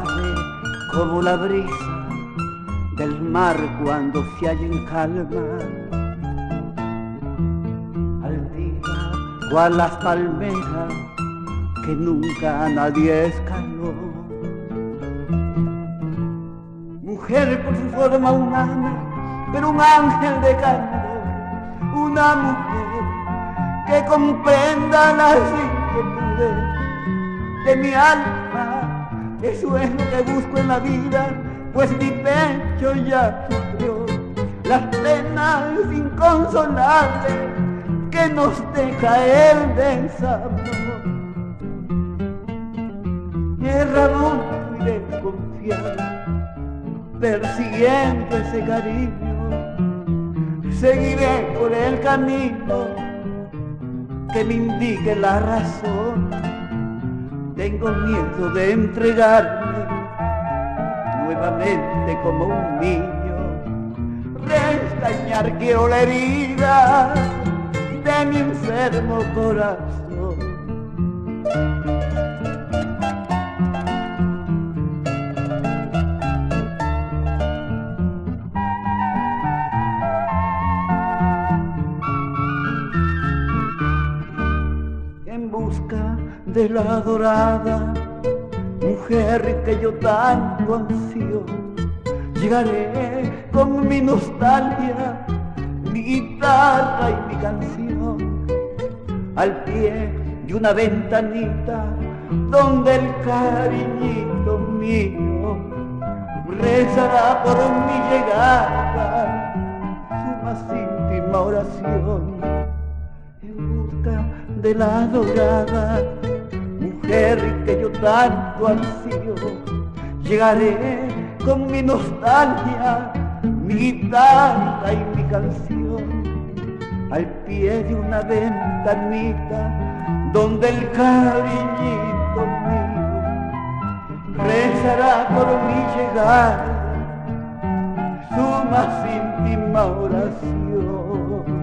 suave como la brisa del mar cuando se halla en calma, altiva cual las palmeras que nunca nadie escaló. Mujer por su forma humana, pero un ángel de candor, una mujer que comprenda las inquietudes de mi alma. Eso es lo que busco en la vida, pues mi pecho ya sufrió las penas inconsolables que nos deja el desamor. Errante y desconfiado, persiguiendo ese cariño, seguiré por el camino que me indique la razón. Tengo miedo de entregarme nuevamente como un niño, restañar quiero la herida de mi enfermo corazón. En busca de la adorada mujer que yo tanto ansío, llegaré con mi nostalgia, mi guitarra y mi canción, al pie de una ventanita donde el cariñito mío rezará por mi llegada su más íntima oración. En busca de la adorada mujer que yo tanto ansío, llegaré con mi nostalgia, mi guitarra y mi canción, al pie de una ventanita donde el cariñito mío rezará por mi llegada su más íntima oración.